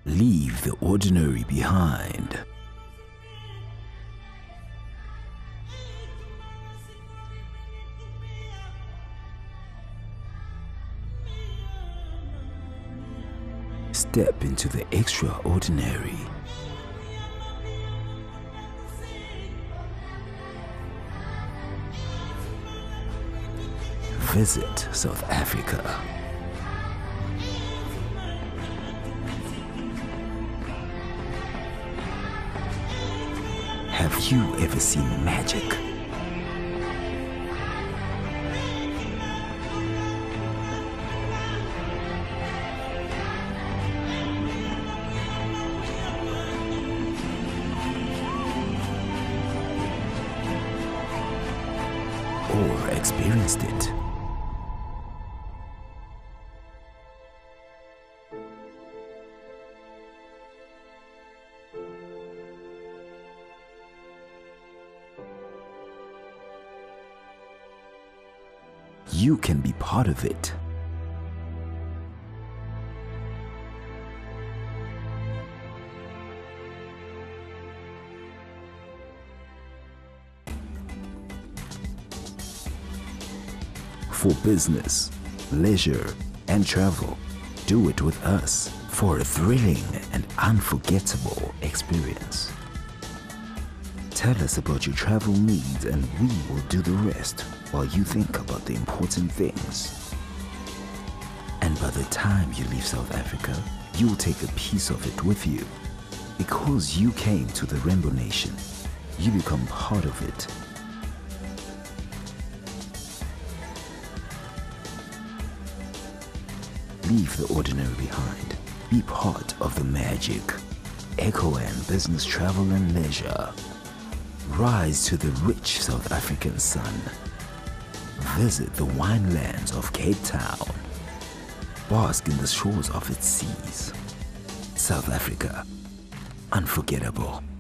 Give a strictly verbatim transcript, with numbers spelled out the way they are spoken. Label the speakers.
Speaker 1: Leave the ordinary behind. Step into the extraordinary. Visit South Africa. Have you ever seen magic? Or experienced it? You can be part of it. For business, leisure, and travel, do it with us for a thrilling and unforgettable experience. Tell us about your travel needs and we will do the rest while you think about the important things. And by the time you leave South Africa, you'll take a piece of it with you. Because you came to the Rainbow Nation, you become part of it. Leave the ordinary behind. Be part of the magic. EcoWan Business Travel and Leisure. Rise to the rich South African sun. Visit the winelands of Cape Town. Bask in the shores of its seas. South Africa, unforgettable.